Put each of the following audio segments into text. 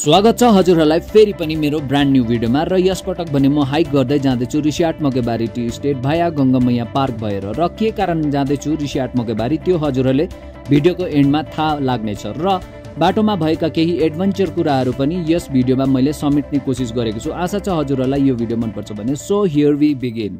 स्वागत छ हजुरहरूलाई फेरि पनि मेरो ब्रान्ड न्यू भिडियोमा र यसपटक भने म हाइक गर्दै जाँदैछु ऋषिहाट मगेबारी टी स्टेट भाया गङ्गामैया पार्क भएर र के कारण जाँदैछु ऋषिहाट मगेबारी त्यो हजुरहरूले भिडियोको एन्डमा थाहा लाग्नेछ र बाटोमा भएका केही एडभेन्चर कुराहरू पनि यस भिडियोमा मैले समेट्ने कोसिस गरेको छु। आशा छ हजुरहरूलाई यो भिडियो मनपर्छ भने। So here we begin.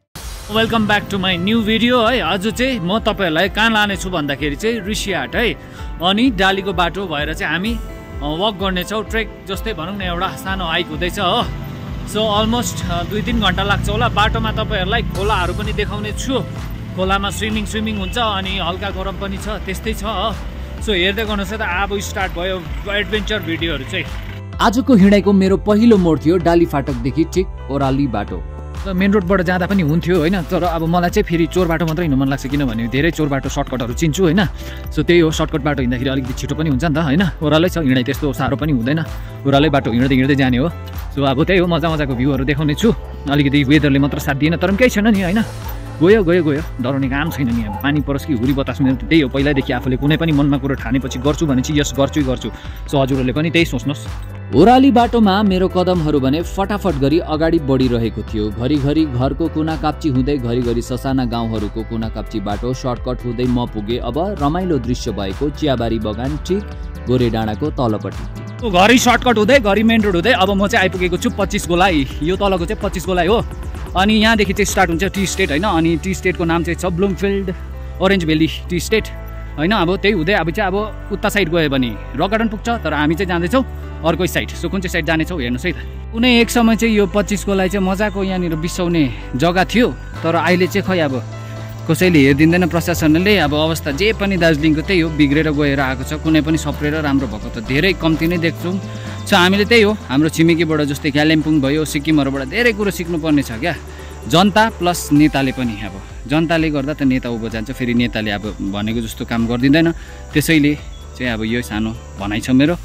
Welcome back to my new video है। आज चाहिँ म तपाईहरुलाई कहाँ लानेछु भन्दाखेरि चाहिँ ऋषिहाट है, अनि डालीको बाटो भएर चाहिँ हामी वक गर्नेछौँ। ट्रेक जस्तै भनौँ न, एउटा सानो हाइक हुँदैछ हो। सो अलमोस्ट 2-3 घन्टा लाग्छ होला। बाटोमा तपाईँहरूलाई खोलाहरू पनि देखाउने छु। खोलामा स्विमिङ हुन्छ अनि हल्का गरम पनि छ, त्यस्तै छ हो। सो हेर्दै गर्नुहोस् त, अब स्टार्ट भयो एडभेन्चर भिडियोहरू चाहिँ। आजको हिँडाइको मेरो पहिलो मोड थियो डाली फाटकदेखि ठिक ओह्राली बाटो। मेन रोडबाट जाँदा पनि हुन्थ्यो होइन, तर अब मलाई चाहिँ फेरि चोर बाटो मात्रै हिँड्नु मन लाग्छ, किनभने धेरै चोर बाटो सर्टकटहरू चिन्छु होइन। सो त्यही हो, सर्टकट बाटो हिँड्दाखेरि अलिकति छिटो पनि हुन्छ नि त होइन। ओह्रालै छ हिँडाइ, त्यस्तो साह्रो पनि हुँदैन। ओह्रालै बाटो हिँड्दै जाने हो। सो अब त्यही हो, मजाको भ्यूहरू देखाउने छु। अलिकति वेदरले मात्र साथ दिएन, तर पनि केही छैन नि होइन। गयो डराउने काम छैन नि। अब पानी परोस् कि हुरी बतास, मेरो त्यही हो। पहिल्यैदेखि आफूले कुनै पनि मनमा कुरो ठानेपछि गर्छु भनेपछि यस गर्छु। सो हजुरहरूले पनि त्यही सोच्नुहोस्। ओह्राली बाटोमा मेरो कदमहरू भने फटाफट गरी अगाडि बढिरहेको थियो। घरिघरि घरको कुना काप्ची हुँदै घरिघरि ससाना गाउँहरूको कुना काप्ची बाटो सर्टकट हुँदै म पुगे अब रमाइलो दृश्य भएको चियाबारी बगान ठिक गोरे डाँडाको तलपट्टि। घरि सर्टकट हुँदै घरि मेन रोड हुँदै अब म चाहिँ आइपुगेको छु 25 गोलाई। यो तलको चाहिँ 25 गोलाई हो। अनि यहाँदेखि चाहिँ स्टार्ट हुन्छ टी स्टेट होइन। अनि टी स्टेटको नाम चाहिँ छ Bloomfield orange valley tea estate होइन। अब त्यही हुँदै अब चाहिँ अब उता साइड गयो भने रक गार्डन पुग्छ, तर हामी चाहिँ जाँदैछौँ अर्कै साइड। सो कुन चाहिँ साइड जानेछौँ हेर्नुहोस् है त। कुनै एक समय चाहिँ यो 25 गोलाई चाहिँ मजाको यहाँनिर बिसाउने जग्गा थियो, तर अहिले चाहिँ खै अब कसैले हेरिदिँदैन प्रशासनले। अब अवस्था जे पनि दार्जिलिङको त्यही हो, बिग्रेर गएर आएको छ। कुनै पनि सप्रेर राम्रो भएको त धेरै कम्ती नै देख्छौँ। सो हामीले त्यही हो, हाम्रो छिमेकीबाट जस्तै कालिम्पोङ भयो, सिक्किमहरूबाट धेरै कुरो सिक्नुपर्ने छ क्या। जनता प्लस नेताले पनि, अब जनताले गर्दा त नेता उभो जान्छ, फेरि नेताले अब भनेको जस्तो काम गरिदिँदैन। त्यसैले चाहिँ अब यो सानो भनाइ छ मेरो।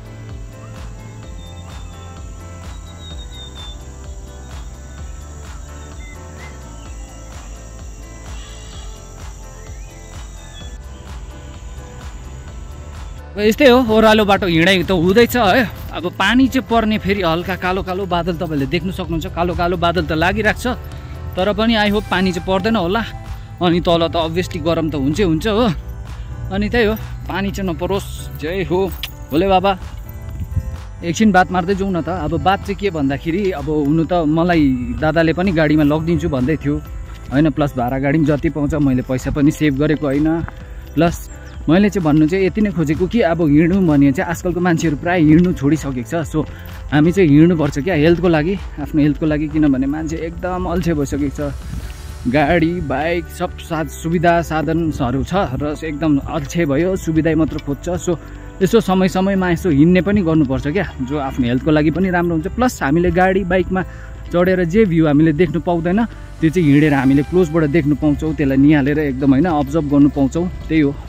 यस्तै हो, ओह्रालो बाटो हिँडाइ त हुँदैछ है। अब पानी चाहिँ पर्ने, फेरि हल्का कालो बादल तपाईँहरूले देख्नु सक्नुहुन्छ। कालो बादल त लागिरहेको छ, तर पनि आई होप पानी चाहिँ पर्दैन होला। अनि तल त अभियसली गरम त हुन्छ हो। अनि त्यही हो, पानी चाहिँ नपरोस्। जय हो भोले बाबा। एकछिन बात मार्दै जाउँ न त। अब बात चाहिँ के भन्दाखेरि, अब हुनु त मलाई दादाले पनि गाडीमा लगिदिन्छु भन्दै थियो होइन। प्लस भाडा गाडी पनि जति पाउँछ मैले पैसा पनि सेभ गरेको होइन। प्लस मैले चाहिँ भन्नु चाहिँ यति नै खोजेको कि अब हिँड्नु भने चाहिँ आजकलको मान्छेहरू प्रायः हिँड्नु छोडिसकेको छ। सो हामी चाहिँ हिँड्नुपर्छ क्या, हेल्थको लागि, आफ्नो हेल्थको लागि। किनभने मान्छे एकदम अल्छे भइसकेको छ। गाडी बाइक सब सुविधा साधनहरू छ र एकदम अल्छे भयो, सुविधै मात्र खोज्छ। सो यसो समयमा यसो हिँड्ने पनि गर्नुपर्छ क्या, जो आफ्नो हेल्थको लागि पनि राम्रो हुन्छ। प्लस हामीले गाडी बाइकमा चढेर जे भ्यू हामीले देख्नु पाउँदैन, त्यो चाहिँ हिँडेर हामीले क्लोजबाट देख्नु पाउँछौँ। त्यसलाई निहालेर एकदम होइन अब्जर्भ गर्नु पाउँछौँ। त्यही हो।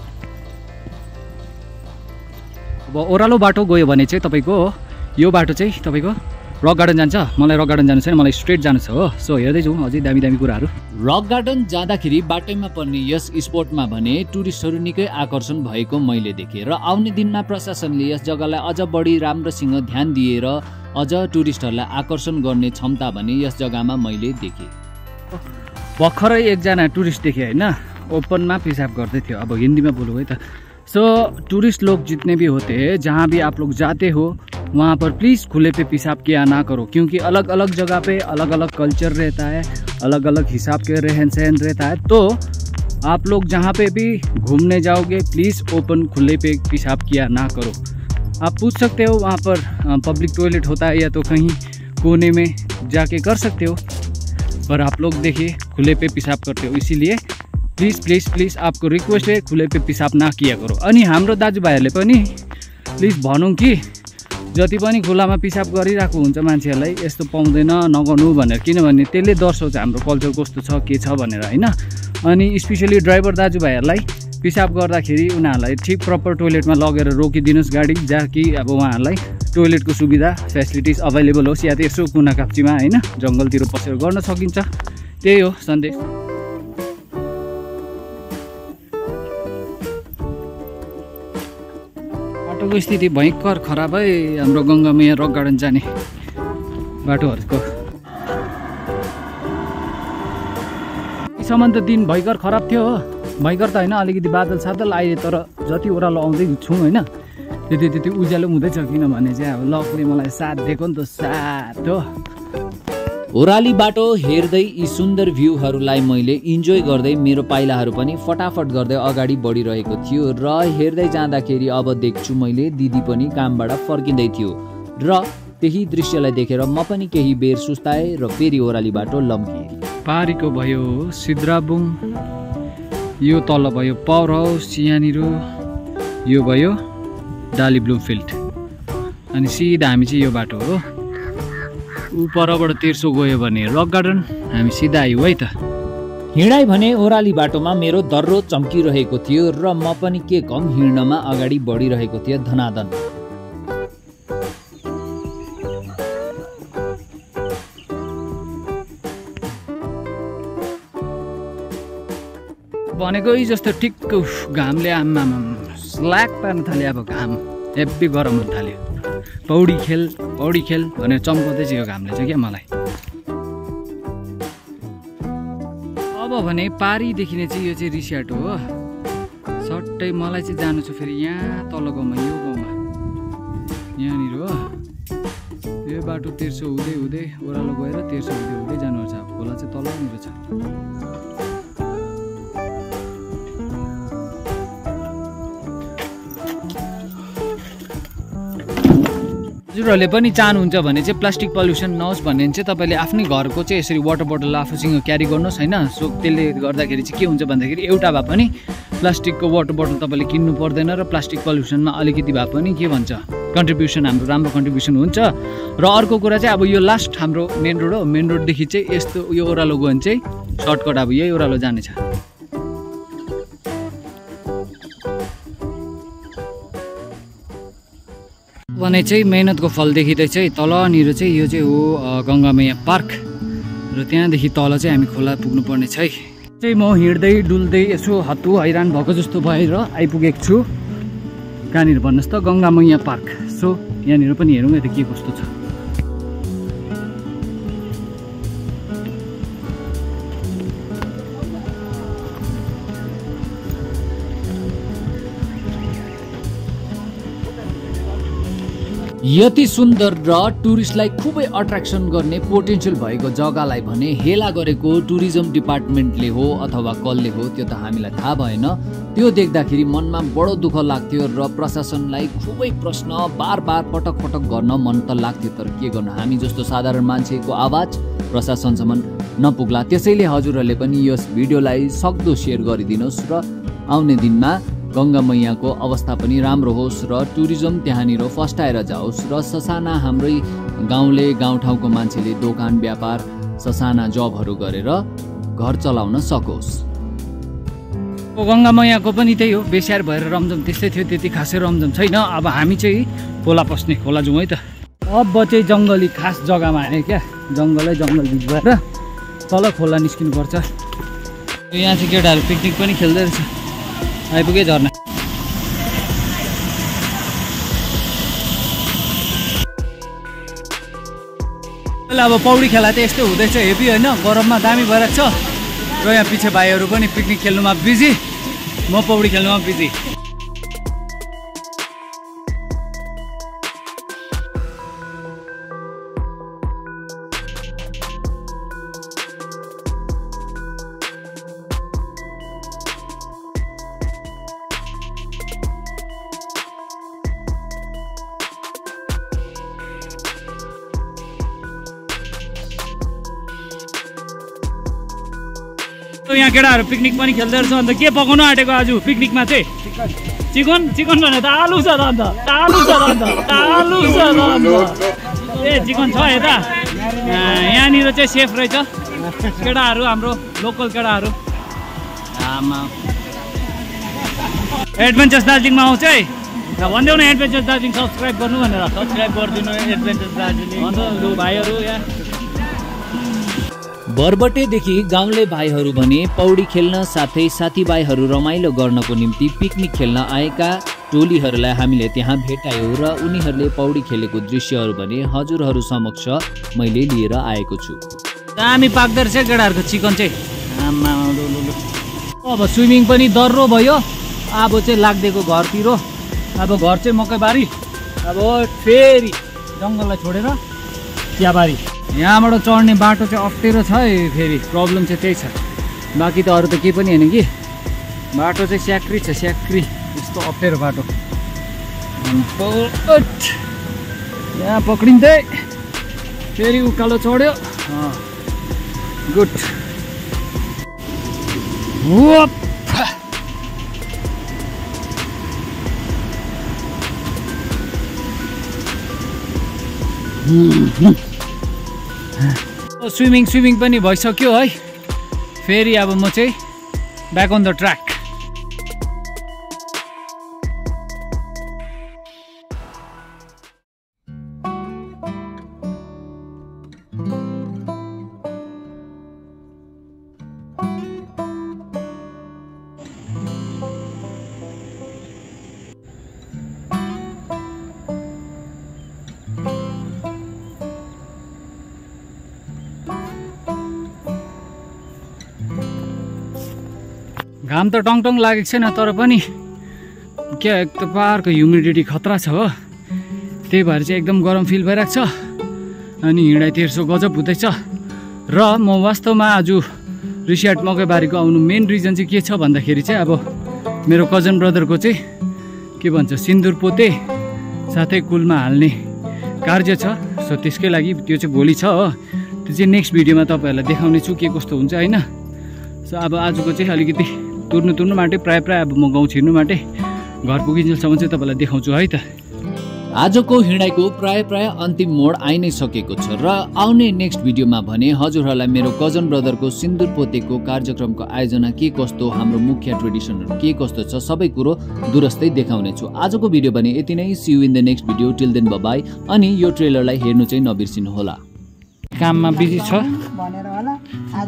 अब ओह्रालो बाटो गयो भने चाहिँ तपाईँको यो बाटो चाहिँ तपाईँको रक गार्डन जान्छ। मलाई रक गार्डन जानु छैन, मलाई स्ट्रेट जानु छ हो। सो हेर्दै जाउँ अझै दामी कुराहरू। रक गार्डन जाँदाखेरि बाटोमा पर्ने यस स्पोटमा भने टुरिस्टहरू निकै आकर्षण भएको मैले देखेँ र आउने दिनमा प्रशासनले यस जग्गालाई अझ बढी राम्रोसँग ध्यान दिएर अझ टुरिस्टहरूलाई आकर्षण गर्ने क्षमता भने यस जग्गामा मैले देखेँ। भर्खरै एकजना टुरिस्ट देखेँ होइन, ओपनमा पेसाब गर्दै थियो। अब हिन्दीमा बोलूँ है त। सो टूरिस्ट लोग जितने भी होते हैं, जहाँ भी आप लोग जाते हो वहाँ पर प्लीज़ खुले पे पेशाब किया ना करो, क्योंकि अलग अलग जगह पे अलग अलग कल्चर रहता है, अलग अलग हिसाब के रहन सहन रहता है। तो आप लोग जहाँ पे भी घूमने जाओगे प्लीज़ ओपन खुले पे पेशाब किया ना करो। आप पूछ सकते हो वहाँ पर पब्लिक टॉयलेट होता है या तो कहीं कोने में जाके कर सकते हो, पर आप लोग देखिए खुले पे पेशाब करते हो। इसीलिए प्लिज आपको रिक्वेस्ट है, खुले पे पेशाब ना किया करो। अनि हाम्रो दाजुभाइहरूले पनि प्लिज भनौँ कि जति पनि खुलामा पेशाब गरिरहेको हुन्छ मान्छेहरूलाई यस्तो पाउँदैन नगर्नु भनेर, किनभने त्यसले दर्शाउँछ हाम्रो कल्चर कस्तो छ के छ भनेर होइन। अनि स्पेसली ड्राइभर दाजुभाइहरूलाई पेशाब गर्दाखेरि उनीहरूलाई ठिक प्रपर टोइलेटमा लगेर रोकिदिनुहोस् गाडी, जहाँ कि अब उहाँहरूलाई टोइलेटको सुविधा फेसिलिटिज अभाइलेबल होस्, या त यसो कुना काप्चीमा होइन जङ्गलतिर पसेर गर्न सकिन्छ। त्यही हो सन्देश। बाटोको स्थिति भयङ्कर खराब है हाम्रो गङ्गामैया रक गार्डन जाने बाटोहरूको। सम्म त दिन भयङ्कर खराब थियो हो, भयङ्कर त होइन, अलिकति बादल सादल अहिले तर जति ओह्रालो आउँदै छौँ होइन त्यति उज्यालो हुँदैछ, किनभने चाहिँ अब लकले मलाई साथ दिएको नि त, साथ हो। ओह्राली बाटो हेर्दै यी सुन्दर भ्यूहरूलाई मैले इन्जोय गर्दै मेरो पाइलाहरू पनि फटाफट गर्दै अगाडि बढिरहेको थियो र हेर्दै जाँदाखेरि अब देख्छु मैले दिदी पनि कामबाट फर्किँदै थियो र त्यही दृश्यलाई देखेर म पनि केही बेर सुस्ताएँ र फेरि ओह्राली बाटो लम्किएँ। पारीको भयो सिद्राबुङ, यो तल भयो पावर हाउस, यहाँनिर यो भयो डाली ब्लुमफिल्ड, अनि सिधा हामी चाहिँ यो बाटो हो। परबाट तेर्सो गयो भने रक गार्डन, हामी सिधा आयौँ है त। हिँडाइ भने ओह्राली बाटोमा मेरो दर्रो चम्किरहेको थियो र म पनि के कम हिँड्नमा अगाडि बढिरहेको थिएँ धनाधन। भनेको जस्तो ठिक्क घामले आम्मा स्ल्याक पार्न थाल्यो, अब घाम हेब्बी गरम हुन थाल्यो। पौडी खेल भनेर चम्काउँदैछ यो घामले चाहिँ क्या मलाई। अब भने पारीदेखि चाहिँ यो चाहिँ रिस्याटो हो, सट्टै मलाई चाहिँ जानु छ फेरि यहाँ तल गाउँमा, यो गाउँमा यहाँनिर हो। यो बाटो तेर्सो हुँदै ओह्रालो गएर तेर्सो हुँदै जानुपर्छ। अब खोला चाहिँ तलनिर छ। हजुरहरूले पनि चाहनुहुन्छ भने चाहिँ प्लास्टिक पल्युसन नहोस् भन्ने चाहिँ तपाईँले आफ्नै घरको चाहिँ यसरी वाटर बोतल आफूसँग क्यारी गर्नुहोस् होइन। सो त्यसले गर्दाखेरि चाहिँ के हुन्छ भन्दाखेरि एउटा भए पनि प्लास्टिकको वाटर बोतल तपाईँले किन्नु पर्दैन र प्लास्टिक पल्युसनमा अलिकति भए पनि के भन्छ कन्ट्रिब्युसन, हाम्रो राम्रो कन्ट्रिब्युसन हुन्छ। र अर्को कुरा चाहिँ अब यो लास्ट हाम्रो मेन रोड हो, मेन रोडदेखि चाहिँ यस्तो यो ओह्रालो गयो भने चाहिँ सर्टकट अब यही ओह्रालो जानेछ। भने चाहिँ मेहनतको फल देखिँदै चाहिँ तलनिर चाहिँ यो चाहिँ हो गङ्गामैया पार्क र त्यहाँदेखि तल चाहिँ हामी खोला पुग्नु पर्ने छ है। चाहिँ म हिँड्दै डुल्दै यसो हत्तु हैरान भएको जस्तो भएर आइपुगेको छु कहाँनिर भन्नुहोस् त, गङ्गामैया पार्क। सो यहाँनिर पनि हेरौँ यता के कस्तो छ। यति सुन्दर र टुरिस्टलाई खुबै अट्र्याक्सन गर्ने पोटेन्सियल भएको जग्गालाई भने हेला गरेको टुरिज्म डिपार्टमेन्टले हो अथवा कसले हो त्यो त हामीलाई थाहा भएन। त्यो देख्दाखेरि मनमा बडो दुःख लाग्थ्यो र प्रशासनलाई खुबै प्रश्न बार पटक गर्न मन त लाग्थ्यो। तर के गर्नु, हामी जस्तो साधारण मान्छेको आवाज प्रशासनसम्म नपुग्ला। त्यसैले हजुरहरूले पनि यस भिडियोलाई सक्दो सेयर गरिदिनुहोस् र आउने दिनमा गङ्गामैयाको अवस्था पनि राम्रो होस् र टुरिज्म त्यहाँनिर फस्टाएर जाओस् र ससाना हाम्रै गाउँठाउँको मान्छेले दोकान व्यापार ससाना जबहरू गरेर घर चलाउन सकोस्। गङ्गामैयाको पनि त्यही हो, बेस्याहार भएर रमझम त्यस्तै थियो, त्यति खासै रमझम छैन। अब हामी चाहिँ खोला पस्ने, खोला जाउँ है त। अब चाहिँ जङ्गली खास जग्गामा आयो क्या, जङ्गल बिच भएर तल खोला निस्किनुपर्छ। यहाँ चाहिँ केटाहरू पिकनिक पनि खेल्दै रहेछ, आइपुगे झर्ना। अब पौडी खेला चाहिँ यस्तो हुँदैछ, हेभी होइन, गरममा दामी भइरहेको छ। र यहाँ पछि भाइहरू पनि पिकनिक खेल्नुमा बिजी, म पौडी खेल्नुमा बिजी। यहाँ केटाहरू पिकनिक पनि खेल्दै रहेछ। अन्त के पकाउनु आँटेको आज पिकनिकमा चाहिँ? चिकन भने त आलु छ त, अन्त ए चिकन छ यता। यहाँनिर चाहिँ सेफ रहेछ केटाहरू, हाम्रो लोकल केटाहरू। एडभेन्चर्स दार्जिलिङमा आउँछ है, भनिदेऊ न एडभेन्चर्स दार्जिलिङ सब्सक्राइब गर्नु भनेर। सब्सक्राइब गरिदिनु एडभेन्चर्स दार्जिलिङ। अन्त लु भाइहरू यहाँ बरबटेदेखि गाउँले भाइहरू भने पौडी खेल्न साथै साथीभाइहरू रमाइलो गर्नको निम्ति पिकनिक खेल्न आएका टोलीहरूलाई हामीले त्यहाँ भेटायौँ र उनीहरूले पौडी खेलेको दृश्यहरू भने हजुरहरू समक्ष मैले लिएर आएको छु। दामी पाक्दो रहेछ केटाहरूको चिकन चाहिँ। अब स्विमिङ पनि डर्रो भयो। अब चाहिँ लाग्दिएको घरतिर। अब घर चाहिँ मकैबारी। अब फेरि जङ्गललाई छोडेर चियाबारी। यहाँबाट चढ्ने बाटो चाहिँ अप्ठ्यारो छ है। फेरि प्रब्लम चाहिँ त्यही छ, बाँकी त अरू त केही पनि होइन कि। बाटो चाहिँ स्याक्री छ, स्याक्री। यस्तो अप्ठ्यारो बाटो। यहाँ पक्रिँदै फेरि उकालो चढ्यो। गुड। स्विमिङ पनि भइसक्यो है। फेरि अब म चाहिँ ब्याक अन द ट्र्याक। घाम त टङटङ लागेको छैन, तर पनि क्या एक त पाहाडको ह्युमिडिटी खतरा छ हो। त्यही भएर चाहिँ एकदम गरम फिल भइरहेको छ अनि हिँडाइ तेर्सो गजब हुँदैछ। र म वास्तवमा आज ऋषिहाट मकैबारीको आउनु मेन रिजन चाहिँ के छ भन्दाखेरि चाहिँ अब मेरो कजन ब्रदरको चाहिँ के भन्छ सिन्दुर पोते साथै कुलमा हाल्ने कार्य छ। सो त्यसकै लागि त्यो चाहिँ भोलि छ हो। त्यो चाहिँ नेक्स्ट भिडियोमा तपाईँहरूलाई देखाउने छु के कस्तो हुन्छ होइन। सो अब आजको चाहिँ अलिकति तुर्नु माटे प्रायः अब म गाउँ छिर्नु माटे घर पुगिन्जेलसम्म चाहिँ तपाईँलाई देखाउँछु है त। आजको हिँडाइको प्राय अन्तिम मोड आइ नै सकेको छ र आउने नेक्स्ट भिडियोमा भने हजुरहरूलाई मेरो कजन ब्रदरको सिन्दुर पोतेको कार्यक्रमको आयोजना के कस्तो, हाम्रो मुख्य ट्रेडिसनहरू के कस्तो छ सबै कुरो दुरस्तै देखाउने छु। आजको भिडियो भने यति नै। See you in the next video. Till then bye. अनि यो ट्रेलरलाई हेर्नु चाहिँ नबिर्सिनु होला। काममा बिजी छ भनेर होला आज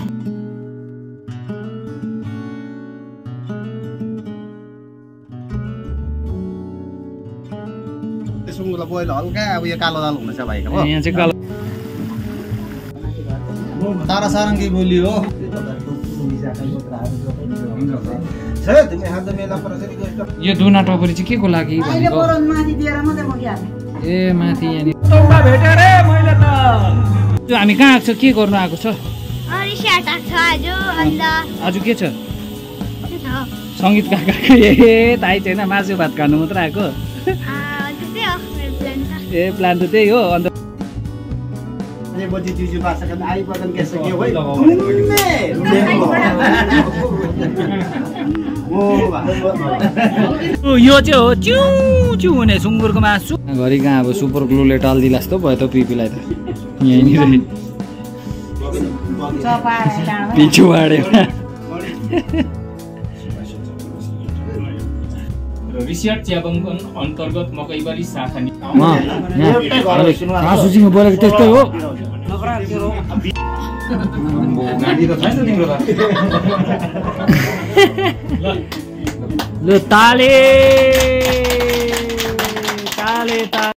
सुँगुरलाई बोइल हल्का अब यो कालो दाल हुनेछ भाइको हो। यहाँ चाहिँ कालो तारा सारङ्गी बोली हो। यो दुना टपरी चाहिँ के को लागि अहिले बरन माथि दिएर मात्रै म क्या ए माथि यहाँ टौबा भेटे रे मैले त। हामी कहाँ आएको छ, के गर्नु आएको छ? आज के छ? सङ्गीत काका ए थाहै छैन, मासु भात खानु मात्र आएको। ए प्लान त त्यही हो। अन्त यो चाहिँ हो च्यु च्यु हुने सुँगुरको मासु। घरि कहाँ अब सुपर ग्लुले टालिदिला जस्तो भयो त पिपीलाई त। यहीँनिर पिछु बाड्यो। ऋषिहाट चियाबगान अन्तर्गत मकैबारी शाखा सुजीमा बोलेको त्यस्तै हो। ल ताले